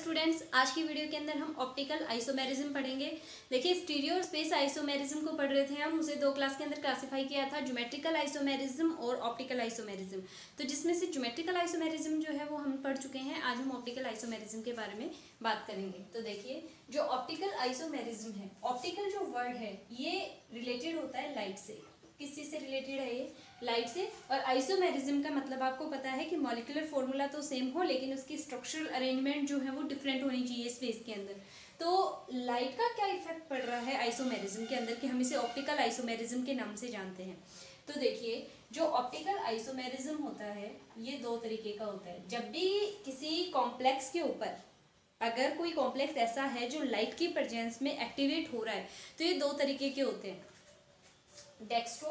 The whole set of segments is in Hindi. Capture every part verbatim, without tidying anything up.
स्टूडेंट्स, आज की वीडियो के अंदर हम ऑप्टिकल आइसोमेरिज्म पढ़ेंगे। देखिए, स्टीरियो और स्पेस आइसोमेरिज्म को पढ़ रहे थे हम, उसे दो क्लास के अंदर क्लासिफाई किया था, ज्योमेट्रिकल आइसोमेरिज्म और ऑप्टिकल आइसोमेरिज्म। तो जिसमें से ज्योमेट्रिकल आइसोमेरिज्म जो है वो हम पढ़ चुके हैं। आज हम ऑप्टिकल आइसोमेरिज्म के बारे में बात करेंगे। तो देखिए, जो ऑप्टिकल आइसोमेरिज्म है, ऑप्टिकल जो वर्ड है ये रिलेटेड होता है लाइट से। किस चीज से रिलेटेड है ये? लाइट से। और आइसोमेरिज्म का मतलब आपको पता है कि मॉलिक्यूलर फॉर्मूला तो सेम हो, लेकिन उसकी स्ट्रक्चरल अरेंजमेंट जो है वो डिफरेंट होनी चाहिए स्पेस के अंदर। तो लाइट का क्या इफेक्ट पड़ रहा है आइसोमेरिज्म के अंदर कि हम इसे ऑप्टिकल आइसोमेरिज्म के नाम से जानते हैं। तो देखिए, जो ऑप्टिकल आइसोमेरिज्म होता है ये दो तरीके का होता है। जब भी किसी कॉम्प्लेक्स के ऊपर अगर कोई कॉम्प्लेक्स ऐसा है जो लाइट की प्रेजेंस में एक्टिवेट हो रहा है, तो ये दो तरीके के होते हैं, डेक्स्ट्रो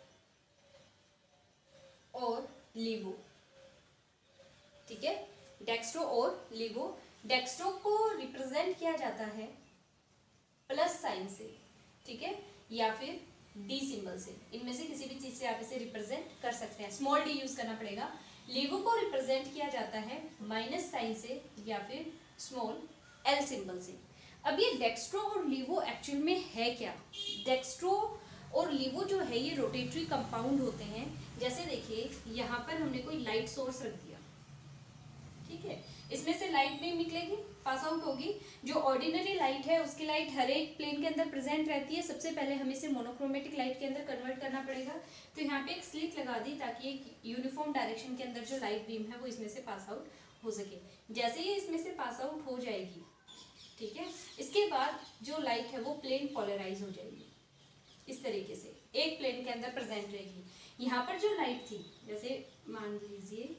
और लीवो। ठीक है, डेक्स्ट्रो और लीवो। डेक्स्ट्रो को रिप्रेजेंट किया जाता है प्लस साइन से, ठीक है, या फिर डी सिंबल से। इनमें से किसी भी चीज से आप इसे रिप्रेजेंट कर सकते हैं, स्मॉल डी यूज करना पड़ेगा। लीवो को रिप्रेजेंट किया जाता है माइनस साइन से या फिर स्मॉल एल सिंबल से। अब ये डेक्स्ट्रो और लीवो एक्चुअल में है क्या? डेक्स्ट्रो और लीवो जो है ये रोटेटरी कंपाउंड होते हैं। जैसे देखिए, यहाँ पर हमने कोई लाइट सोर्स रख दिया, ठीक है, इसमें से लाइट भी निकलेगी, पास आउट होगी। जो ऑर्डिनरी लाइट है उसकी लाइट हर एक प्लेन के अंदर प्रेजेंट रहती है। सबसे पहले हमें इसे मोनोक्रोमेटिक लाइट के अंदर कन्वर्ट करना पड़ेगा। तो यहाँ पे एक स्लिट लगा दी ताकि एक यूनिफॉर्म डायरेक्शन के अंदर जो लाइट बीम है वो इसमें से पास आउट हो सके। जैसे ही इसमें से पास आउट हो जाएगी, ठीक है, इसके बाद जो लाइट है वो प्लेन पोलराइज हो जाएगी। इस तरीके से एक प्लेन के अंदर प्रेजेंट रहेगी। यहाँ पर जो लाइट थी, जैसे मान लीजिए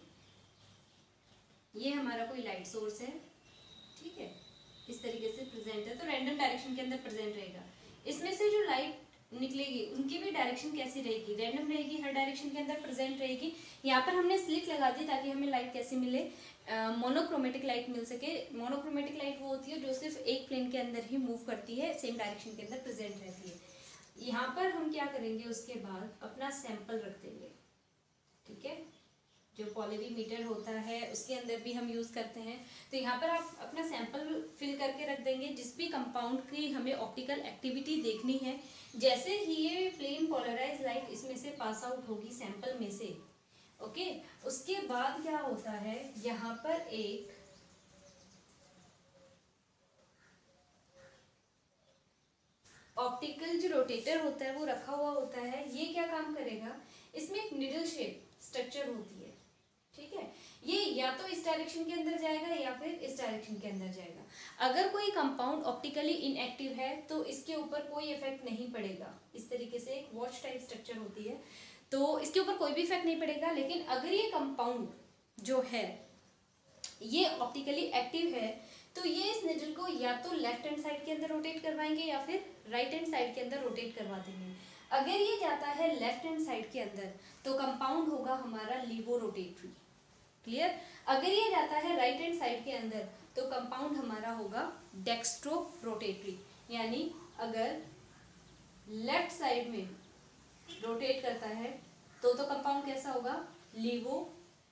ये हमारा कोई लाइट सोर्स है, ठीक है, इस तरीके से प्रेजेंट है, तो रैंडम डायरेक्शन के अंदर प्रेजेंट रहेगा। इसमें से जो लाइट निकलेगी उनकी भी डायरेक्शन कैसी रहेगी? रैंडम रहेगी, हर डायरेक्शन के अंदर प्रेजेंट रहेगी। यहाँ पर हमने स्लिट लगा दी ताकि हमें लाइट कैसी मिले, मोनोक्रोमेटिक लाइट मिल सके। मोनोक्रोमेटिक लाइट वो होती है जो सिर्फ एक प्लेन के अंदर ही मूव करती है, सेम डायरेक्शन के अंदर प्रेजेंट रहती है। यहाँ पर हम क्या करेंगे, उसके बाद अपना सैंपल रख देंगे, ठीक है, जो पॉलिरीमीटर होता है उसके अंदर भी हम यूज करते हैं। तो यहाँ पर आप अपना सैंपल फिल करके रख देंगे जिस भी कंपाउंड की हमें ऑप्टिकल एक्टिविटी देखनी है। जैसे ही ये प्लेन पोलराइज लाइट इसमें से पास आउट होगी सैंपल में से, ओके, उसके बाद क्या होता है, यहाँ पर एक ऑप्टिकल जो रोटेटर होता है वो रखा हुआ होता है। ये क्या काम करेगा, इसमें एक निडल शेप स्ट्रक्चर होती है, ठीक है, ये या तो इस डायरेक्शन के अंदर जाएगा या फिर इस डायरेक्शन के अंदर जाएगा। अगर कोई कंपाउंड ऑप्टिकली इनएक्टिव है तो इसके ऊपर कोई इफेक्ट नहीं पड़ेगा। इस तरीके से एक वॉच टाइप स्ट्रक्चर होती है, तो इसके ऊपर कोई भी इफेक्ट नहीं पड़ेगा। लेकिन अगर ये कंपाउंड जो है ये ऑप्टिकली एक्टिव है तो ये इस निडल को या तो लेफ्ट हैंड साइड के अंदर रोटेट करवाएंगे या फिर राइट हैंड साइड के अंदर रोटेट करवा देंगे। अगर ये जाता है लेफ्ट हैंड साइड के अंदर तो कंपाउंड होगा हमारा लीवो रोटेटरी, क्लियर। अगर ये जाता है राइट हैंड साइड के अंदर तो कंपाउंड हमारा होगा डेक्स्ट्रो रोटेटरी। यानी अगर लेफ्ट साइड में रोटेट करता है तो तो कंपाउंड कैसा होगा, लीवो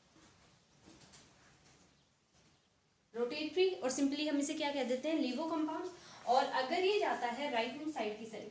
रोटेटरी, और सिंपली हम इसे क्या कह देते हैं, लीवो कंपाउंड। और अगर ये जाता है राइट हैंड साइड की साइड,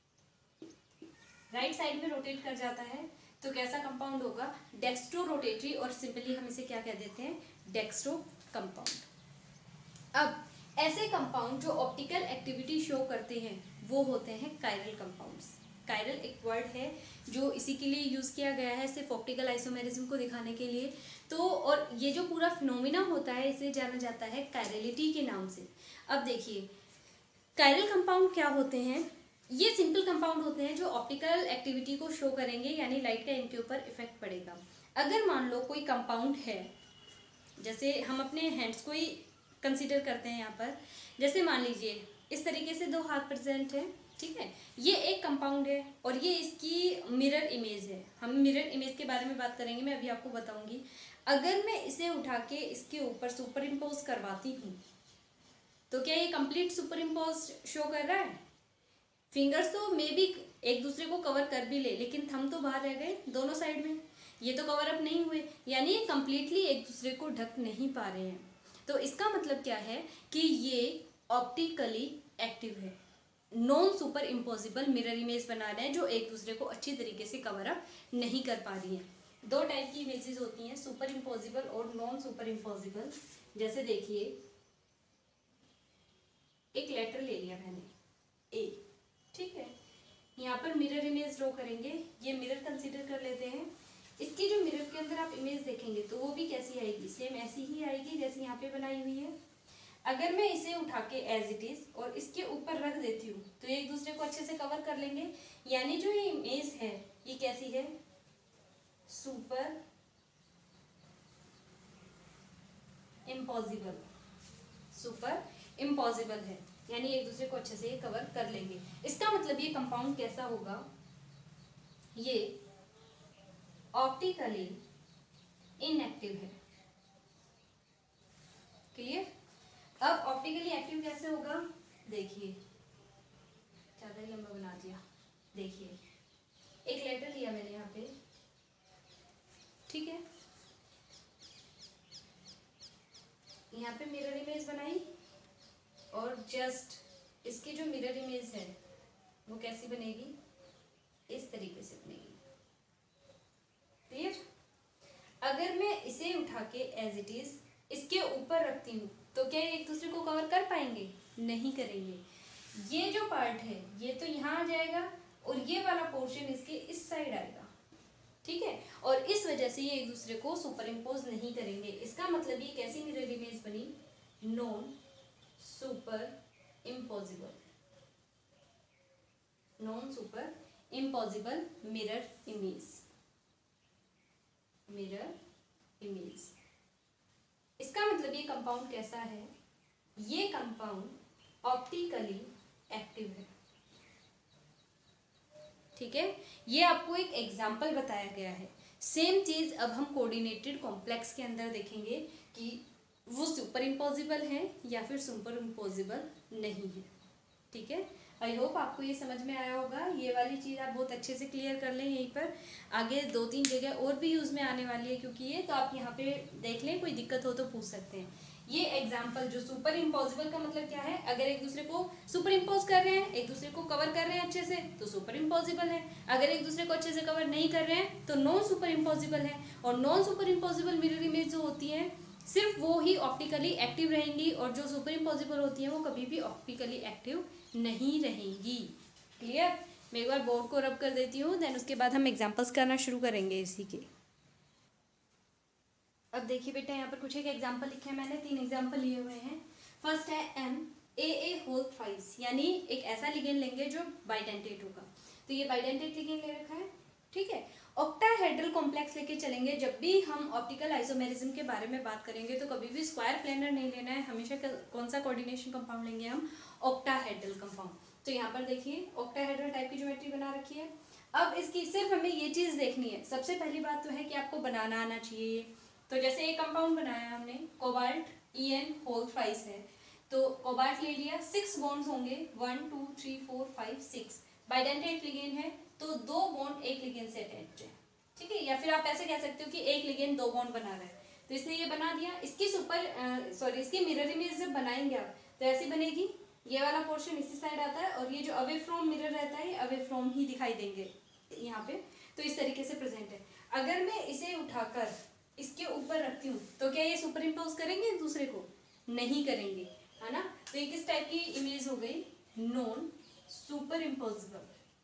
राइट साइड में रोटेट कर जाता है तो कैसा कंपाउंड होगा, डेक्स्ट्रो रोटेटरी, और सिंपली हम इसे क्या कह देते हैं, डेक्स्ट्रो कंपाउंड। अब ऐसे कंपाउंड जो ऑप्टिकल एक्टिविटी शो करते हैं वो होते हैं कायरल कंपाउंड्स। कायरल एक वर्ड है जो इसी के लिए यूज किया गया है, सिर्फ ऑप्टिकल आइसोमेरिज्म को दिखाने के लिए। तो और ये जो पूरा फिनोमिना होता है इसे जाना जाता है कायरलिटी के नाम से। अब देखिए, कायरल कंपाउंड क्या होते हैं, ये सिंपल कंपाउंड होते हैं जो ऑप्टिकल एक्टिविटी को शो करेंगे, यानी लाइट का इनके ऊपर इफेक्ट पड़ेगा। अगर मान लो कोई कंपाउंड है, जैसे हम अपने हैंड्स को ही कंसीडर करते हैं यहाँ पर, जैसे मान लीजिए इस तरीके से दो हाथ प्रेजेंट है, ठीक है, ये एक कंपाउंड है और ये इसकी मिरर इमेज है। हम मिरर इमेज के बारे में बात करेंगे, मैं अभी आपको बताऊंगी। अगर मैं इसे उठा के इसके ऊपर सुपर इम्पोज करवाती हूँ तो क्या ये कंप्लीट सुपर इम्पोज शो कर रहा है? फिंगर्स तो मे बी एक दूसरे को कवर कर भी ले, लेकिन थंब तो बाहर रह गए दोनों साइड में, ये तो कवर अप नहीं हुए, यानी ये कंप्लीटली एक दूसरे को ढक नहीं पा रहे हैं। तो इसका मतलब क्या है कि ये ऑप्टिकली एक्टिव है, non super impossible mirror image बना रहे हैं जो एक दूसरे को अच्छी तरीके से कवर अप नहीं कर पा रही हैं। दो टाइप की इमेजेस होती हैं, सुपर इम्पॉसिबल और नॉन सुपर इम्पॉसिबल। जैसे देखिए, एक लेटर ले लिया मैंने ए, ठीक है, यहाँ पर मिरर इमेज ड्रॉ करेंगे, ये मिरर कंसीडर कर लेते हैं। इसकी जो मिरर के अंदर आप इमेज देखेंगे तो वो भी कैसी आएगी, सेम ऐसी ही आएगी जैसे यहाँ पे बनाई हुई है। अगर मैं इसे उठा के एज इट इज और इसके ऊपर रख देती हूँ तो एक दूसरे को अच्छे से कवर कर लेंगे, यानी जो ये इमेज है ये कैसी है, सुपर इम्पॉसिबल, सुपर इम्पॉसिबल है, यानी एक दूसरे को अच्छे से कवर कर लेंगे। इसका मतलब ये कंपाउंड कैसा होगा, ये ऑप्टिकली इनएक्टिव है। क्लियर? अब ऑप्टिकली एक्टिव कैसे होगा, देखिए, ज्यादा ही लंबा बना दिया। देखिए, एक लेटर लिया मैंने यहाँ पे, ठीक है, यहाँ पे मिरर इमेज बनाई और जस्ट इसकी जो मिरर इमेज है वो कैसी बनेगी, इस तरीके से बनेगी। क्लियर? अगर मैं इसे उठा के एज इट इज इसके ऊपर रखती हूँ तो क्या एक दूसरे को कवर कर पाएंगे, नहीं करेंगे। ये जो पार्ट है ये तो यहाँ आ जाएगा और ये वाला पोर्शन इसके इस साइड आएगा, ठीक है, और इस वजह से ये एक दूसरे को सुपर इम्पोज नहीं करेंगे। इसका मतलब ये कैसी मिरर इमेज बनी, non super impossible, non super impossible mirror image, mirror image. इसका मतलब ये कंपाउंड कैसा है, ये कंपाउंड ऑप्टिकली एक्टिव है, ठीक है। ये आपको एक एग्जाम्पल बताया गया है। सेम चीज अब हम कोऑर्डिनेटेड कॉम्प्लेक्स के अंदर देखेंगे कि वो सुपर इम्पॉसिबल है या फिर सुपर इम्पॉसिबल नहीं है, ठीक है। आई होप आपको ये समझ में आया होगा। ये वाली चीज़ आप बहुत अच्छे से क्लियर कर लें, यहीं पर आगे दो तीन जगह और भी यूज़ में आने वाली है, क्योंकि ये तो आप यहाँ पे देख लें, कोई दिक्कत हो तो पूछ सकते हैं। ये एग्जाम्पल जो सुपर इम्पॉसिबल का मतलब क्या है, अगर एक दूसरे को सुपर इम्पोज कर रहे हैं, एक दूसरे को कवर कर रहे हैं अच्छे से, तो सुपर इम्पॉसिबल है। अगर एक दूसरे को अच्छे से कवर नहीं कर रहे हैं तो नॉन सुपर इम्पॉसिबल है। और non super impossible mirror image जो होती है सिर्फ वो ही ऑप्टिकली एक्टिव रहेंगी, और जो सुपर इम्पॉसिबल होती है वो कभी भी ऑप्टिकली एक्टिव नहीं रहेंगी। क्लियर? मैं एक बार बोर्ड को रब कर देती हूँ, देन उसके बाद हम एग्जांपल्स करना शुरू करेंगे इसी के। अब देखिए बेटा, यहाँ पर कुछ एक एग्जांपल लिखे हैं मैंने, तीन एग्जांपल लिए हुए हैं। फर्स्ट है M A A whole thrice, यानी एक ऐसा लिगेंड लेंगे जो बाइडेंटेट होगा। तो ये बाइडेंटेट लिगेंड ले रखा है, ठीक है। ऑक्टाहेड्रल कॉम्प्लेक्स लेके चलेंगे। जब भी हम ऑप्टिकल आइसोमेरिज्म के बारे में बात करेंगे तो कभी भी स्क्वायर प्लेनर नहीं लेना है, हमेशा कौन सा कोऑर्डिनेशन कंपाउंड लेंगे हम, ऑक्टाहेड्रल कंपाउंड। तो यहाँ पर देखिए ऑक्टाहेड्रल टाइप की ज्योमेट्री बना रखी है। अब इसकी सिर्फ हमें ये चीज देखनी है, सबसे पहली बात तो है कि आपको बनाना आना चाहिए। तो जैसे एक कंपाउंड बनाया हमने, cobalt E N whole thrice है, तो कोबाल्ट ले लिया, सिक्स बॉन्ड्स होंगे, one two three four five six. Bidentate ligand है तो दो बॉन्ड एक लिगेंड से अटैच्ड है, ठीक है। या फिर आप ऐसे कह सकते हो कि एक लिगेंड दो बॉन्ड बना रहा है, तो इसने ये बना दिया। इसकी सुपर सॉरी इसकी मिरर इमेज जब बनाएंगे आप तो ऐसी बनेगी, ये वाला पोर्शन इसी साइड आता है और ये जो अवे फ्रॉम मिरर रहता है अवे फ्रॉम ही दिखाई देंगे यहाँ पे। तो इस तरीके से प्रेजेंट है। अगर मैं इसे उठाकर इसके ऊपर रखती हूँ तो क्या ये सुपर इम्पोज करेंगे एक दूसरे को, नहीं करेंगे, है ना। तो ये किस टाइप की इमेज हो गई, non super impossible,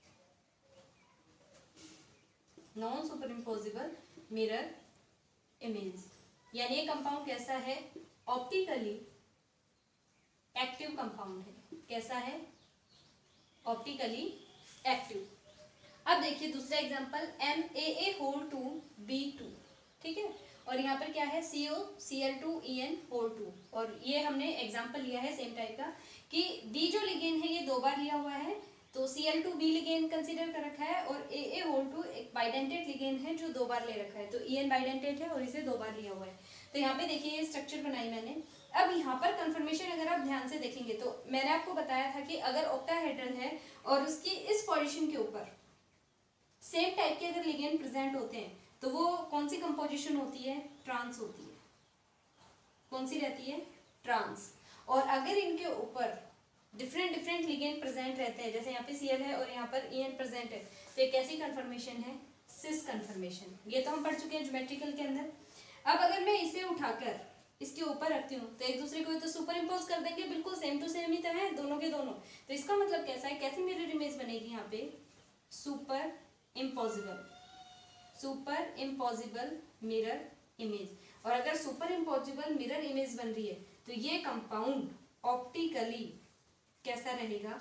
non super impossible mirror image. यानी ये कंपाउंड कैसा है, ऑप्टिकली एक्टिव कंपाउंड है। कैसा है, ऑप्टिकली एक्टिव। अब देखिए दूसरा example, M A A whole two B two, ठीक है। और यहाँ पर क्या है, C O C L two E N whole two. और ये हमने एग्जांपल लिया है सेम टाइप का कि डी जो लिगेंड है ये दो बार लिया हुआ है, तो C L two B ligand consider कर रखा है, और ए ए होल टू एक बाइडेंटेट लिगेंड है जो दो बार ले रखा है, तो ई एन बाइडेंटेट है और इसे दो बार लिया हुआ है। तो यहाँ पे देखिए ये स्ट्रक्चर बनाई मैंने। अब यहाँ पर कंफर्मेशन अगर आप ध्यान से देखेंगे तो मैंने आपको बताया था कि अगर ऑक्टाहेड्रल है और उसकी इस पोजीशन के ऊपर सेम टाइप के अगर लिगेंड प्रेजेंट होते हैं तो वो कौन सी कंपोजिशन होती है, ट्रांस होती है। कौन कौन सी रहती है, ट्रांस। और अगर इनके ऊपर डिफरेंट डिफरेंट लिगेंड प्रेजेंट रहते हैं, जैसे यहाँ पे Cl है और यहाँ पर En प्रेजेंट है, तो ये कैसी कंफर्मेशन है, सिस कंफर्मेशन। ये तो हम पढ़ चुके हैं ज्योमेट्रिकल के अंदर। अब अगर मैं इसे उठाकर इसके ऊपर रखती हूँ तो एक दूसरे को तो सुपर इम्पोज कर देंगे, बिल्कुल सेम टू सेम ही तो है दोनों के दोनों। तो इसका मतलब कैसा है, कैसी मिरर इमेज बनेगी यहाँ पे, super impossible, super impossible mirror image. और अगर सुपर इम्पॉसिबल मिरर इमेज बन रही है तो ये कंपाउंड ऑप्टिकली कैसा रहेगा,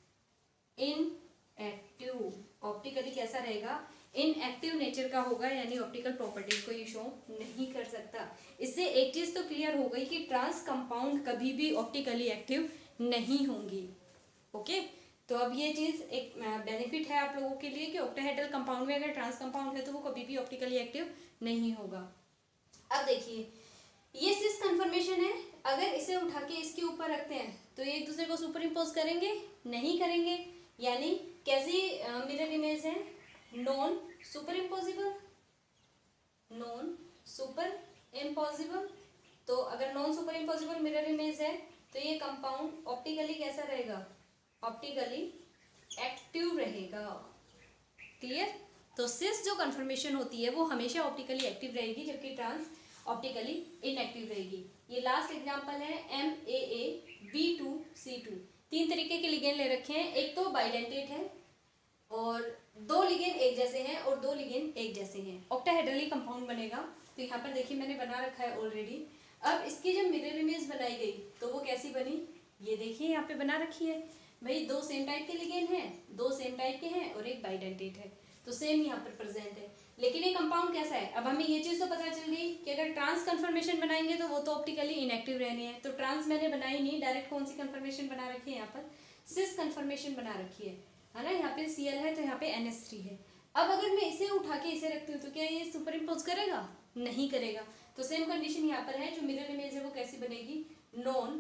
इनएक्टिव। ऑप्टिकली कैसा रहेगा, इनएक्टिव नेचर का होगा, यानी ऑप्टिकल प्रॉपर्टीज को ये शो नहीं कर सकता। इससे एक चीज तो क्लियर हो गई कि ट्रांस कंपाउंड कभी भी ऑप्टिकली एक्टिव नहीं होंगी। ओके, तो अब ये चीज एक बेनिफिट है आप लोगों के लिए कि ऑक्टाहेड्रल कंपाउंड में अगर ट्रांस कंपाउंड है तो वो कभी भी ऑप्टिकली एक्टिव नहीं होगा। अब देखिए ये सिस कंफर्मेशन है, अगर इसे उठा के इसके ऊपर रखते हैं तो ये एक दूसरे को सुपर इम्पोज करेंगे, नहीं करेंगे। यानी कैसी मिरर इमेज है, non super impossible, non super impossible. तो अगर non super impossible mirror image है तो ये कंपाउंड ऑप्टिकली कैसा रहेगा, ऑप्टिकली एक्टिव रहेगा। क्लियर। तो सिस जो कंफर्मेशन होती है वो हमेशा ऑप्टिकली एक्टिव रहेगी, जबकि ट्रांस ऑप्टिकली इनएक्टिव रहेगी। ये लास्ट एग्जांपल है M A A B two C two. तीन तरीके के लिगेंड ले रखे हैं, एक तो बाइडेंटेट है और दो लिगेंड एक जैसे हैं और दो लिगेंड एक जैसे हैं, ऑक्टाहेड्रली कंपाउंड बनेगा। तो यहाँ पर देखिए मैंने बना रखा है ऑलरेडी। अब इसकी जब मिरर इमेज बनाई गई तो वो कैसी बनी, ये देखिए यहाँ पे बना रखी है। भाई दो सेम टाइप के लिगेंड हैं, दो सेम टाइप के हैं और एक बाइडेंटेट है, तो सेम यहाँ पर प्रेजेंट है। लेकिन ये कंपाउंड कैसा है, अब हमें ये चीज तो पता चल गई कि अगर ट्रांस कंफर्मेशन बनाएंगे तो वो तो ऑप्टिकली इनएक्टिव रहनी है। तो ट्रांस मैंने बनाई नहीं, डायरेक्ट कौन सी कंफर्मेशन बना रखी है, यहाँ पर सिस कंफर्मेशन बना रखी है, है ना। यहाँ पे Cl है तो यहाँ पे एन एच थ्री है। अब अगर मैं इसे उठा के इसे रखती हूँ तो क्या ये सुपर इम्पोज करेगा, नहीं करेगा। तो सेम कंडीशन यहाँ पर है, जो मिरर इमेज है वो कैसी बनेगी, नॉन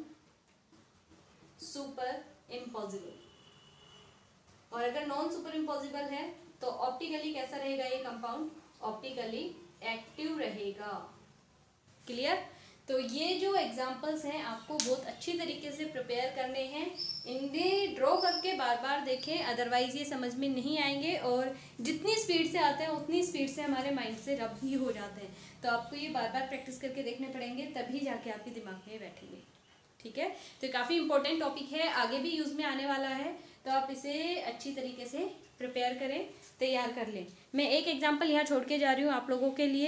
सुपर इम्पॉसिबल। और अगर नॉन सुपर इम्पॉसिबल है तो ऑप्टिकली कैसा रहेगा ये कंपाउंड, ऑप्टिकली एक्टिव रहेगा। क्लियर। तो ये जो एग्जांपल्स हैं आपको बहुत अच्छी तरीके से प्रिपेयर करने हैं, इन्हें ड्रॉ करके बार बार देखें, अदरवाइज ये समझ में नहीं आएंगे और जितनी स्पीड से आते हैं उतनी स्पीड से हमारे माइंड से रब भी हो जाते हैं। तो आपको ये बार बार प्रैक्टिस करके देखने पड़ेंगे, तभी जाके आपके दिमाग में बैठेंगे। ठीक है, तो काफ़ी इंपॉर्टेंट टॉपिक है, आगे भी यूज़ में आने वाला है, तो आप इसे अच्छी तरीके से प्रिपेयर करें, तैयार कर लें। मैं एक एग्जांपल यहाँ छोड़ के जा रही हूँ आप लोगों के लिए।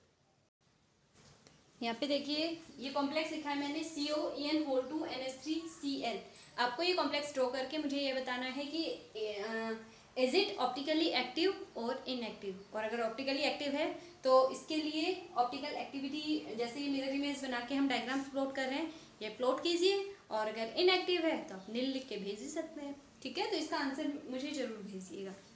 यहाँ पे देखिए ये कॉम्प्लेक्स लिखा है मैंने, C O E N whole two N H three C L. आपको ये कॉम्प्लेक्स ड्रॉ करके मुझे ये बताना है कि इज इट ऑप्टिकली एक्टिव और इनएक्टिव। और अगर ऑप्टिकली एक्टिव है तो इसके लिए ऑप्टिकल एक्टिविटी, जैसे ये मिरर इमेज बना के हम डायग्राम प्लॉट कर रहे हैं, ये प्लॉट कीजिए। और अगर इनएक्टिव है तो आप नील लिख के भेज ही सकते हैं। ठीक है, तो इसका आंसर मुझे जरूर भेजिएगा।